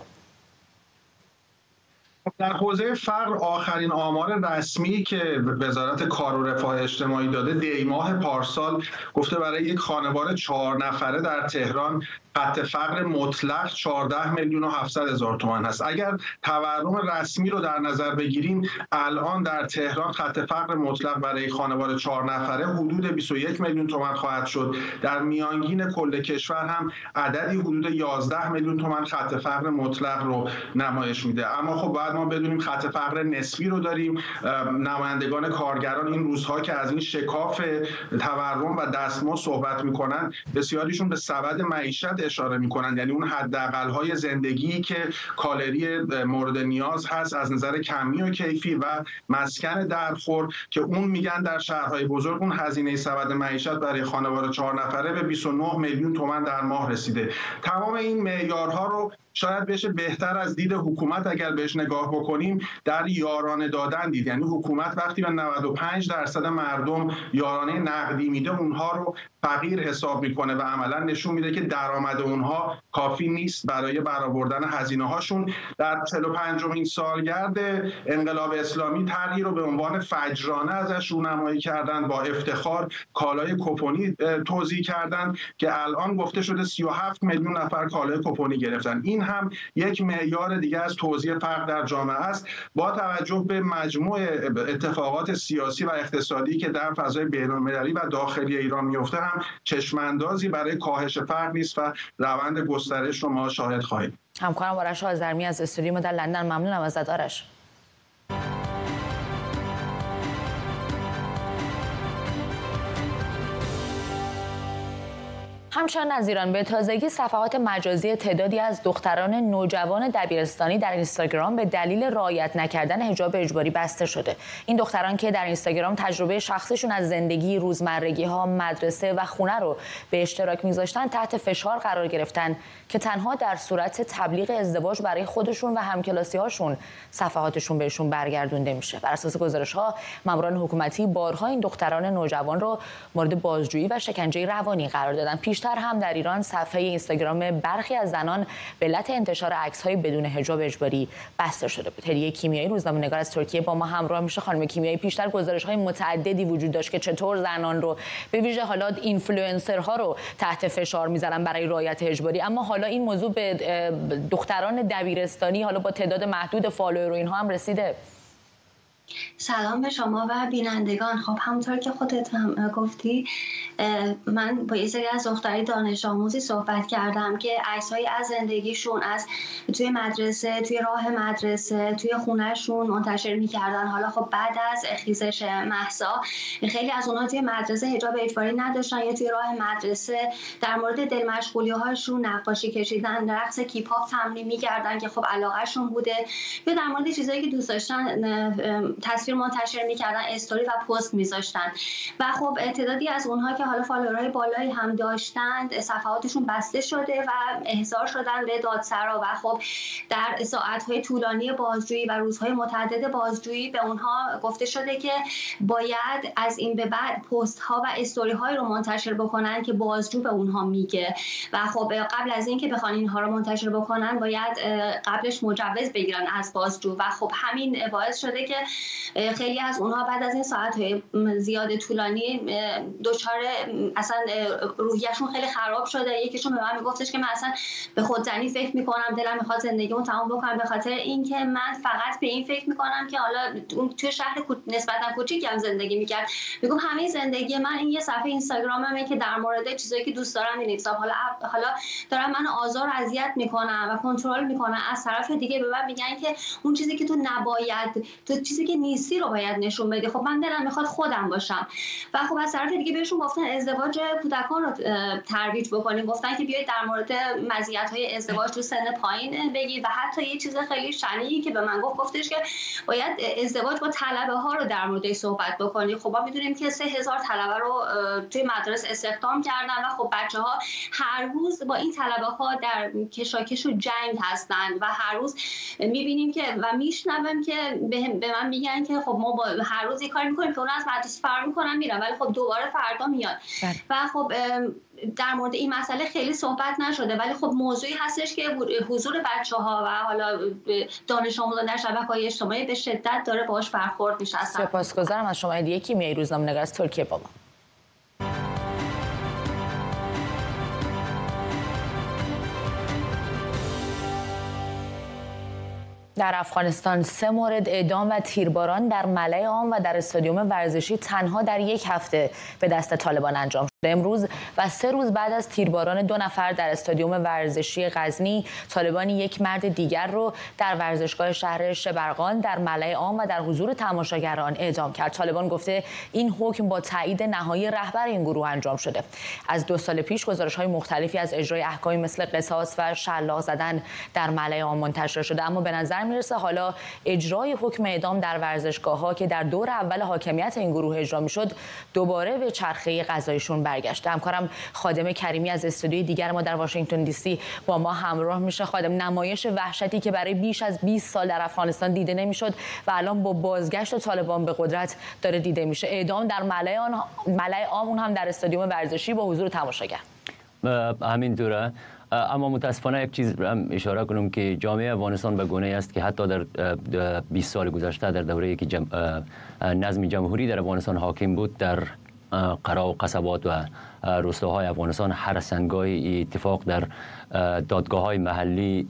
Speaker 11: در حوزه فقر آخرین آمار رسمی که وزارت کار و رفاه اجتماعی داده دی ماه پارسال گفته برای یک خانواده 4 نفره در تهران خط فقر مطلق 14,700,000 تومان هست. اگر تورم رسمی رو در نظر بگیریم الان در تهران خط فقر مطلق برای خانواده 4 نفره حدود 21 میلیون تومان خواهد شد. در میانگین کل کشور هم عددی حدود 11 میلیون تومان خط فقر مطلق رو نمایش میده. اما خب باید ما بدونیم خط فقر نسبی رو داریم. نمایندگان کارگران این روزها که از این شکاف تورم و دستمزد صحبت میکنن، بسیاریشون به سبد معیشت اشاره میکنن، یعنی اون حداقل‌های زندگی که کالری مورد نیاز هست از نظر کمی و کیفی و مسکن درخور، که اون میگن در شهرهای بزرگ اون هزینه سبد معیشت برای خانواده 4 نفره به 29 میلیون تومان در ماه رسیده. تمام این معیارها رو شاید بشه بهتر از دید حکومت اگر بهش نگاه بکنیم در یارانه دادن دید. یعنی حکومت وقتی به 95% مردم یارانه نقدی میده اونها رو فقیر حساب میکنه و عملا نشون میده که درآمد اونها کافی نیست برای برآوردن هزینه هاشون. در 45مین سالگرد انقلاب اسلامی طرحی رو به عنوان فجرانه ازش رونمایی کردن، با افتخار کالای کپونی توزیع کردن که الان گفته شده 37 میلیون نفر کالای کپونی گرفتن. این هم یک معیار دیگه از توزیع فقر در جامعه است. با توجه به مجموع اتفاقات سیاسی و اقتصادی که در فضای بین‌المللی و داخلی ایران میفته هم چشماندازی برای کاهش فقر نیست و روند گسترش رو ما شاهد خواهیم.
Speaker 1: همکارم آرش آذرمی از استودیو ما در لندن، ممنونم ازت آرش. همچنان از ایران به تازگی صفحات مجازی تعدادی از دختران نوجوان دبیرستانی در اینستاگرام به دلیل رعایت نکردن حجاب اجباری بسته شده. این دختران که در اینستاگرام تجربه شخصیشون از زندگی روزمرگی ها، مدرسه و خونه رو به اشتراک میذاشتن، تحت فشار قرار گرفتن که تنها در صورت تبلیغ ازدواج برای خودشون و همکلاسی هاشون صفحاتشون بهشون برگردونده میشه. بر اساس گزارش ها ماموران حکومتی بارها این دختران نوجوان رو مورد بازجویی و شکنجه روانی قرار دادن. پیشتر هم در ایران صفحه اینستاگرام برخی از زنان به علت انتشار عکس‌های بدون حجاب اجباری بسته شده بود. هدیه کیمیایی روزنامه‌نگار از ترکیه با ما همراه میشه. خانم کیمیایی، پیشتر گزارش‌های متعددی وجود داشت که چطور زنان رو، به ویژه حالا اینفلوئنسرها رو تحت فشار می‌ذارن برای رعایت اجباری، اما حالا این موضوع به دختران دبیرستانی حالا با تعداد محدود فالوور و اینها هم رسیده.
Speaker 12: سلام به شما و بینندگان. خب همونطور که خودت هم گفتی، من با یه سری از دختری دانش آموزی صحبت کردم که عکس‌هایی از زندگیشون از توی مدرسه، توی راه مدرسه، توی خونهشون منتشر می‌کردن. حالا خب بعد از خیزش مهسا خیلی از اونها توی مدرسه حجاب اجباری نداشتن یا توی راه مدرسه در مورد دل مشغولی‌هاشون نقاشی کشیدن، رقص کیپ هاپ تمرین می‌کردن که خب علاقه‌شون بوده، یا در مورد چیزایی که دوست داشتن تصویر منتشر می‌کردن، استوری و پست می‌ذاشتن. و خب تعدادی از اونها که حالا فالوورهای بالایی هم داشتند صفحاتشون بسته شده و احضار شدن به دادسرا و خب در ساعت‌های طولانی بازجویی و روزهای متعدد بازجویی به اونها گفته شده که باید از این به بعد پست‌ها و استوری‌های رو منتشر بکنن که بازجو به اونها میگه و خب قبل از اینکه بخوان اینها رو منتشر بکنن باید قبلش مجوز بگیرن از بازجو و خب همین باعث شده که خیلی از اونها بعد از این ساعت‌های زیاد طولانی دچار اصلا روحیه‌شون خیلی خراب شده. یکیشون به من میگفتش که من اصلا به خودزنی فکر میکنم، دلم میخواد زندگیمو تمام بکنم به خاطر اینکه من فقط به این فکر میکنم که حالا توی شهر نسبتا کوچیکی هم زندگی میکرد. میگم همه زندگی من این یه صفحه اینستاگراممه که در مورد چیزایی که دوست دارم می‌نویسم. حالا دارم من آزار و اذیت میکنم و کنترل میکنم. از طرف دیگه به من میگن که اون چیزی که تو نباید، تو چیزی که نیستی رو باید نشون بدی. خب من دلم میخواد خودم باشم. و خب از طرف دیگه بهشون گفتن ازدواج کودکان رو ترویج بکنین. گفتن که بیاید در مورد مزیت‌های ازدواج تو سن پایین بگید. و حتی یه چیز خیلی شنیعی که به من گفتش که باید ازدواج با طلبه ها رو در موردش صحبت بکنی. خب ما میدونیم که 3000 طلبه رو توی مدارس استخدام کردن و خب بچه‌ها هر روز با این طلبه ها در کشاکش و جنگ هستن و هر روز میبینیم که و میشنویم که به من میگن که خب ما با هر روز یه کاری میکنیم که اون از مدرسه فرار میکنن میرن ولی خب دوباره فردا میاد. و خب در مورد این مسئله خیلی صحبت نشده ولی خب موضوعی هستش که حضور بچه‌ها و حالا دانش آموزان در شبکه‌های اجتماعی به شدت داره باهاش برخورد میشه.
Speaker 1: سپاسگزارم از شما. هدیه کیمیایی، روزنامه‌نگار از ترکیه با ما. در افغانستان 3 مورد اعدام و تیرباران در ملأ عام و در استادیوم ورزشی تنها در یک هفته به دست طالبان انجام شد. امروز و 3 روز بعد از تیرباران 2 نفر در استادیوم ورزشی غزنی، طالبان یک مرد دیگر رو در ورزشگاه شهر شبرغان در ملأ عام و در حضور تماشاگران اعدام کرد. طالبان گفته این حکم با تایید نهایی رهبر این گروه انجام شده. از 2 سال پیش گزارش‌های مختلفی از اجرای احکامی مثل قصاص و شلاق زدن در ملأ عام منتشر شده، اما به نظر میرسه حالا اجرای حکم اعدام در ورزشگاه‌ها که در دور اول حاکمیت این گروه اجرا می‌شد دوباره به چرخه قضاییشون برگشته. همکارم خادم کریمی از استودیوی دیگر ما در واشنگتن دی سی با ما همراه میشه. خادم، نمایش وحشتی که برای بیش از 20 سال در افغانستان دیده نمیشد و الان با بازگشت طالبان به قدرت داره دیده میشه. اعدام در ملأ عام، اون هم در استادیوم ورزشی با حضور تماشاگر.
Speaker 13: همینطوره. اما متاسفانه یک چیز اشاره کنم که جامعه افغانستان به گونه‌ای است که حتی در 20 سال گذشته در دوره‌ای که نظم جمهوری در افغانستان حاکم بود، در قرا و قصبات و روستاهای افغانستان هر سنگاهی اتفاق در دادگاه‌های محلی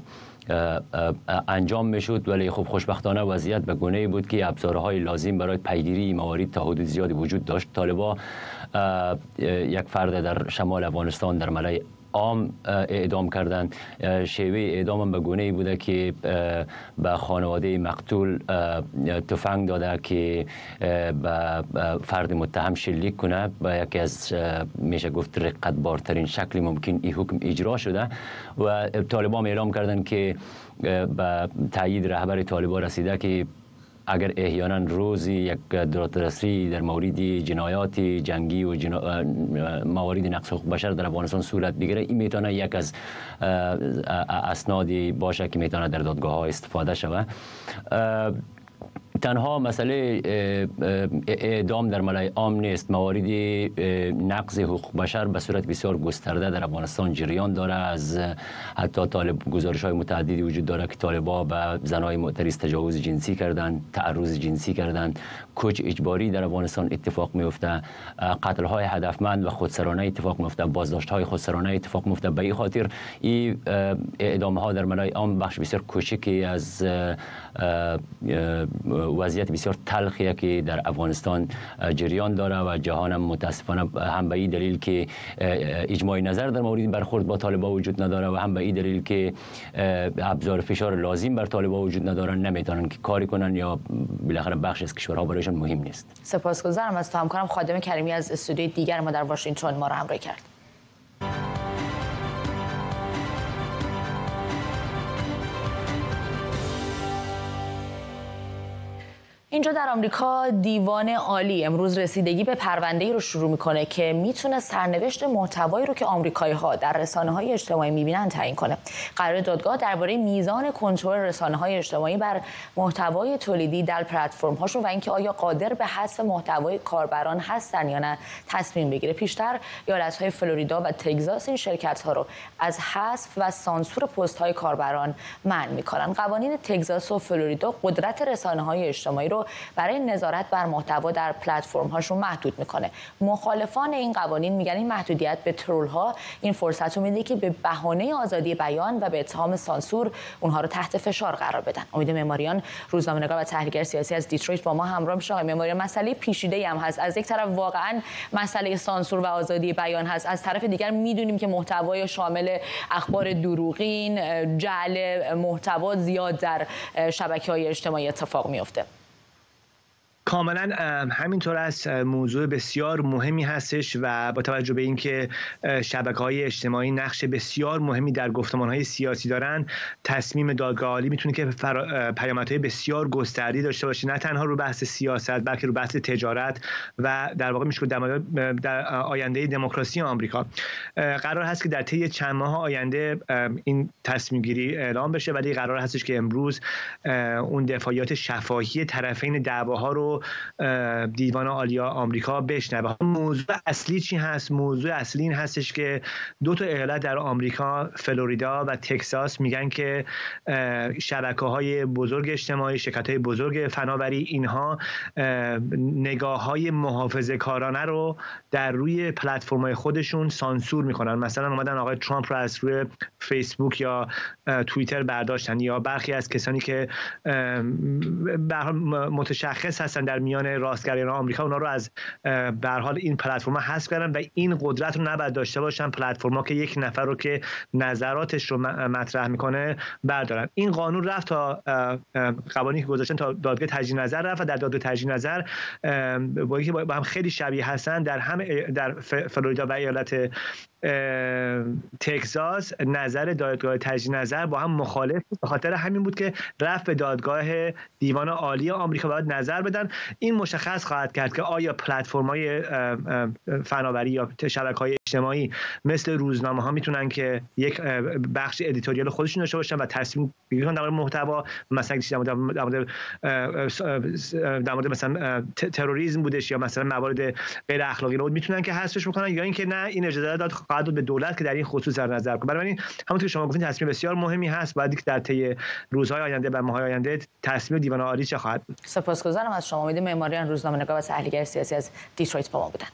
Speaker 13: انجام میشد، ولی خب خوشبختانه وضعیت به گونه‌ای بود که ابزارهای لازم برای پیگیری موارد تا حدود زیادی وجود داشت. طالبان یک فرد در شمال افغانستان در ملأ عام اعدام کردند. شیوه اعدام هم به گونه‌ای بوده که به خانواده مقتول تفنگ داده که به فرد متهم شلیک کنه. به یکی از میشه گفت رقتبارترین شکل ممکن این حکم اجرا شده و طالبان اعلام کردند که به تایید رهبر طالبان رسیده که اگر احیانا روزی یک دادرسی در مورد جنایات جنگی و موارد نقض حقوق بشر در افغانستان صورت بگیره، این میتونه یک از اسنادی باشه که میتونه در دادگاه ها استفاده شود. تنها مسئله اعدام در ملأ عام نیست، موارد نقض حقوق بشر به صورت بسیار گسترده در افغانستان جریان داره. از حتی گزارش‌های متعددی وجود داره که طالبان به زنای معترض تجاوز جنسی کردن، تعرض جنسی کردن، کوچ اجباری در افغانستان اتفاق میفته، قتل‌های هدفمند و خودسرانه اتفاق میفته، بازداشت‌های خودسرانه اتفاق میفته. به این خاطر این اعدام‌ها در ملأ عام بخش بسیار کوچکی از وضعیت بسیار تلخیه که در افغانستان جریان داره و جهان هم متاسفانه هم به این دلیل که اجماع نظر در مورد برخورد با طالبان وجود نداره و هم به این دلیل که ابزار فشار لازم بر طالبان وجود ندارن، نمیتونن که کاری کنن یا بالاخره بخش از کشورها برایشون مهم نیست.
Speaker 1: سپاسگزارم از تو. همکارم خادم کریمی از استودیوی دیگر ما در واشنگتن ما را همراهی کرد. اینجا در آمریکا دیوان عالی امروز رسیدگی به پرونده‌ای رو شروع میکنه که میتونه سرنوشت محتوایی رو که آمریکایی‌ها در رسانه‌های اجتماعی میبینن تعیین کنه. قرار دادگاه درباره میزان کنترل رسانه‌های اجتماعی بر محتوای تولیدی در پلتفرم‌هاشون و اینکه آیا قادر به حذف محتوای کاربران هستن یا نه تصمیم بگیره. پیشتر ایالت‌های فلوریدا و تگزاس این شرکت‌ها رو از حذف و سانسور پست‌های کاربران منع می‌کنن. قوانین تگزاس و فلوریدا قدرت رسانه‌های اجتماعی رو رو برای نظارت بر محتوا در پلتفرم هاشون محدود میکنه. مخالفان این قوانین میگن این محدودیت به ترول ها این فرصت رو میده که به بهانه آزادی بیان و به اتهام سانسور اونها رو تحت فشار قرار بدن. امید معماریان، روزنامه‌نگار و تحلیلگر سیاسی از دیترویت با ما همراه میشه. آقای معماریان، مسئله پیچیده‌ای هم هست. از یک طرف واقعا مسئله سانسور و آزادی بیان هست، از طرف دیگر میدونیم که محتوای شامل اخبار دروغین، جعل محتوا زیاد در شبکه‌های اجتماعی اتفاق میفته.
Speaker 14: کاملا همینطور است. موضوع بسیار مهمی هستش و با توجه به اینکه شبکه‌های اجتماعی نقش بسیار مهمی در گفتمان‌های سیاسی دارن، تصمیم دادگاه عالی میتونه که پیامدهای بسیار گسترده‌ای داشته باشه، نه تنها رو بحث سیاست بلکه رو بحث تجارت و در واقع میشه در آینده دموکراسی آمریکا. قرار هست که در طی چند ماه آینده این تصمیم گیری اعلام بشه، ولی قرار هستش که امروز اون دفاعیات شفاهی طرفین دعواها رو دیوان عالی آمریکا بشنوه. موضوع اصلی چی هست؟ موضوع اصلی این هستش که دو تا ایالت در آمریکا، فلوریدا و تگزاس، میگن که شبکه‌های بزرگ اجتماعی، شرکت‌های بزرگ فناوری، اینها نگاه‌های محافظه‌کارانه رو در روی پلتفرم‌های خودشون سانسور میکنن. مثلا اومدن آقای ترامپ رو از روی فیسبوک یا توییتر برداشتن، یا برخی از کسانی که به هر حال متشخص هستن در میان راستگرایان آمریکا، اونا رو از به هر حال این پلتفرم‌ها حذف کردن و این قدرت رو نباید داشته باشن پلتفرم‌ها که یک نفر رو که نظراتش رو مطرح میکنه بردارن. این قانون رفت تا قوانینی که گذاشتن تا دادگاه تجدید نظر رفت و در دادگاه تجدید نظر با اینکه با هم خیلی شبیه هستن، در فلوریدا و ایالت تگزاس نظر دادگاه تجدید نظر با هم مخالف بود. به خاطر همین بود که رفت به دادگاه دیوان عالی آمریکا باید نظر بدن. این مشخص خواهد کرد که آیا پلتفرم‌های فناوری یا شبکه‌های اجتماعی مثل روزنامه‌ها میتونن که یک بخش ادیتوریال خودشون داشته باشن و تصمیم بگیرن در مورد محتوا، مثلا در مورد مثلا تروریسم بودش یا مثلا موارد غیر اخلاقی رو میتونن که حذفش بکنن، یا اینکه نه، این اجازه داد خواهد به دولت که در این خصوص در نظر کنه. بنابراین همونطور که شما گفتین تصمیم بسیار مهمی هست، باید که در طی روزهای آینده و ماه‌های آینده تصمیم دیوان عالی چه خواهد بود.
Speaker 1: سپاسگزارم از شما. امید معماریان، روزنامه‌نگار و تحلیلگر سیاسی از دیترویت با ما بودن.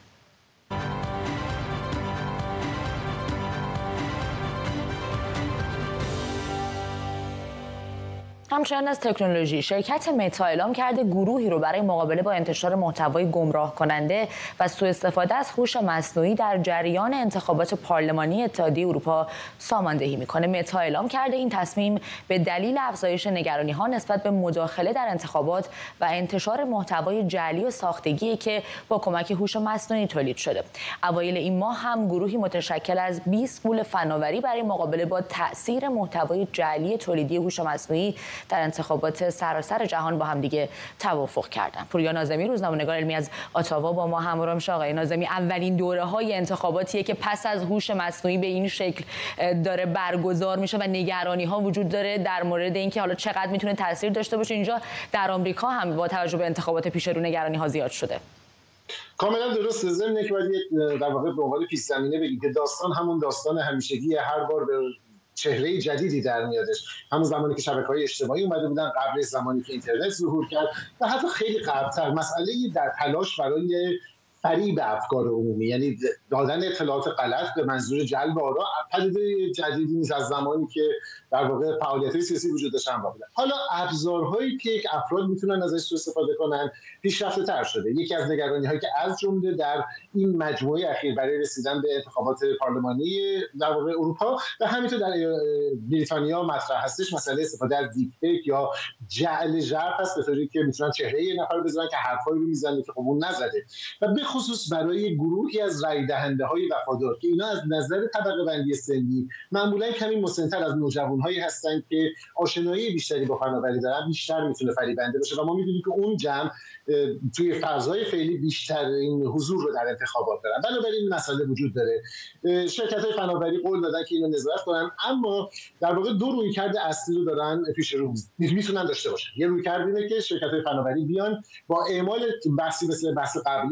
Speaker 1: همچنین از تکنولوژی، شرکت متا اعلام کرده گروهی رو برای مقابله با انتشار محتوای گمراه کننده و سوء استفاده از هوش مصنوعی در جریان انتخابات پارلمانی اتحادیه اروپا ساماندهی میکنه. متا اعلام کرده این تصمیم به دلیل افزایش نگرانی‌ها نسبت به مداخله در انتخابات و انتشار محتوای جعلی و ساختگی که با کمک هوش مصنوعی تولید شده. اوایل این ماه هم گروهی متشکل از 20 گول فناوری برای مقابله با تأثیر محتوای جعلی تولیدی هوش مصنوعی در انتخابات سراسر جهان با هم دیگه توافق کردن. پوریا ناظمی، روزنامه‌نگار علمی از اتاوا با ما همراه میشه. آقای ناظمی، اولین دوره‌های انتخاباتیه که پس از هوش مصنوعی به این شکل داره برگزار میشه و نگرانی‌ها وجود داره در مورد اینکه حالا چقدر میتونه تاثیر داشته باشه. اینجا در آمریکا هم با توجه به انتخابات پیش رو نگرانی‌ها زیاد شده.
Speaker 15: کاملا درست. ضمن که باید در واقع به عنوان پیش زمینه بگیم که داستان همون داستان همیشگی، هر بار به چهره جدیدی در میادش. همون زمانی که شبکه‌های اجتماعی اومده بودن، قبل زمانی که اینترنت ظهور کرد و حتی خیلی قبل‌تر، مسئله در تلاش برای فریب افکار عمومی، یعنی دادن اطلاعات غلط به منظور جلب آرا، پدیده جدیدی نیست از زمانی که در واقع فعالیت‌های سیاسی وجود داشتن بودن. حالا ابزارهایی که افراد میتونن ازش سوء استفاده کنن پیشرفته‌تر شده. یکی از نگرانی‌هایی که از جمله در این مجموعه اخیر برای رسیدن به انتخابات پارلمانی در واقع اروپا و همینطور در بریتانیا مطرح هستش، مسئله استفاده از دیپ فیک یا جعل ژرف است، به طوری که میتونن چهره یه نفر بزنن که حرفایی رو میزنه که خب اون نزده، و به خصوص برای گروهی از رای دهنده‌های وفادار که اینا از نظر طبقه بندی سنی معمولا کمی مسن‌تر از نوجوان‌هایی هستن که آشنایی بیشتری با فناوری دارن، بیشتر میتونه فریبنده باشه و ما می‌دونیم که اون جمع توی فضای فعلی بیشتر این حضور رو در انتخابات دارن. بنابراین این مسئله وجود داره. شرکت‌های فناوری قول دادن که اینو نظارت کنن، اما در واقع دو رویکرد اصلی رو دارن پیش رو میتونن داشته باشن. یه رویکرد اینه که شرکت‌های فناوری بیان با اعمال بحثی مثل بحث قبلی، ادیت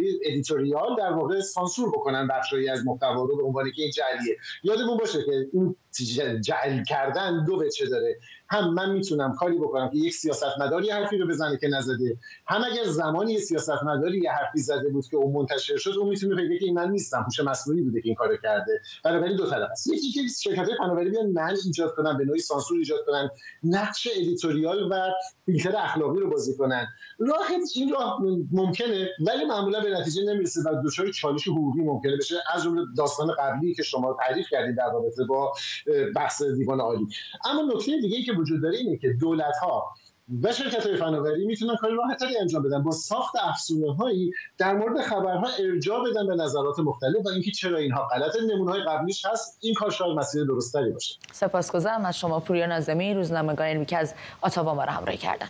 Speaker 15: ادیتوریال در واقع سانسور بکنن بخشایی از محتوا رو به عنوان که این جعلیه. یادمون باشه که این جعل کردن دو وجه داره، هم من میتونم کاری بکنم که یک سیاستمداری حرفی رو بزنه که نزده، هم اگر زمانی سیاستمداری یه حرفی زده بود که اون منتشر شد اون میتونه بگه که من نیستم، هوش مصنوعی بوده که این کارو کرده. بنابراین دو طرف است. یکی که شرکت‌های فناوری بیان من ایجاد کنن، به نوعی سانسور ایجاد کنن، نقش ادیتوریال و فیلتر اخلاقی رو بازی کنن. این راه ممکنه ولی معمولا به نتیجه نمیرسه و دچار چالش حقوقی ممکنه بشه، از جمله داستان قبلی که شما تعریف کردید در رابطه با بحث دیوان عالی. اما نکته دیگه‌ای که وجود داره اینه که دولت‌ها و شرکت‌های فناوری میتونن کاری راحت‌تری انجام بدن با ساخت افزونه‌هایی در مورد خبرها ارجاع بدن به نظرات مختلف و اینکه چرا اینها غلطه. نمونه‌های قبلیش هست، این کار شاید مسیر درست‌تری باشه.
Speaker 1: سپاسگزارم از شما پوریا ناظمی، روزنامه‌نگار علمی که از اتاوا ما را همراهی کردن.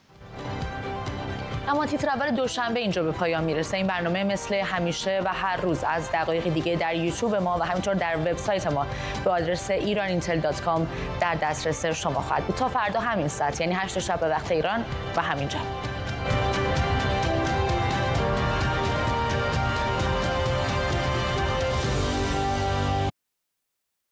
Speaker 1: اما تیتر اول دوشنبه اینجا به پایان میرسه. این برنامه مثل همیشه و هر روز از دقایق دیگه در یوتیوب ما و همینطور در وبسایت ما به آدرس iranintel.com در دسترس شما خواهد بود. تا فردا همین ساعت، یعنی 8 شب به وقت ایران و همینجا.